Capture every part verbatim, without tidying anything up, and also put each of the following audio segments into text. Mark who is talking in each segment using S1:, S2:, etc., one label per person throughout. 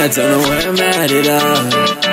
S1: I don't know where I'm at it all.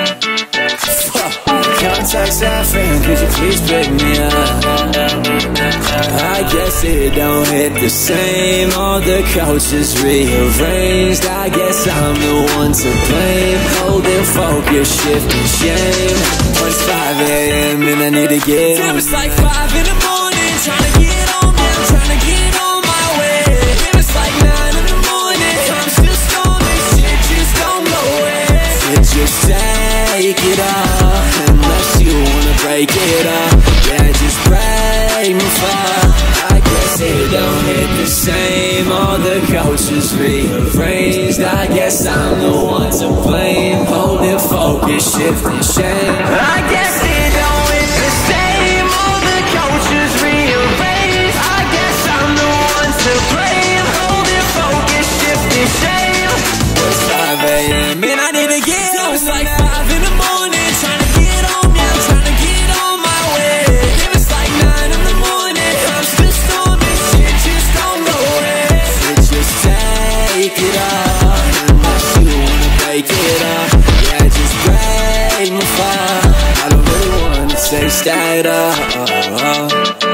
S1: Contacts laughing, could you please pick me up? I guess it don't hit the same. All the coaches rearranged. I guess I'm the one to blame. Holding focus, shifting shame. When it's five A M and I need to get home. It's like five in the morning, trying to get on, man, I'm trying to get on my way. It's like nine in the morning, I'm still storming, shit just don't go away. It just take it off, unless you wanna break it up. Yeah, just break me far. I guess it don't hit the same. All the coaches rearranged. I guess I'm the one to blame. Holding focus, shifting shame. I guess it don't hit the same. All the coaches rearranged. I guess I'm the one to blame. Holding focus, shifting shame. It's five A M and I need to get home. It's like five in the morning, trying to get home. Yeah, I'm trying to get on my way. It's like nine in the morning, I'm still storming, shit just don't go away. So just take it off, unless you wanna break it up. Yeah, just break my fall. I don't really wanna say stay up.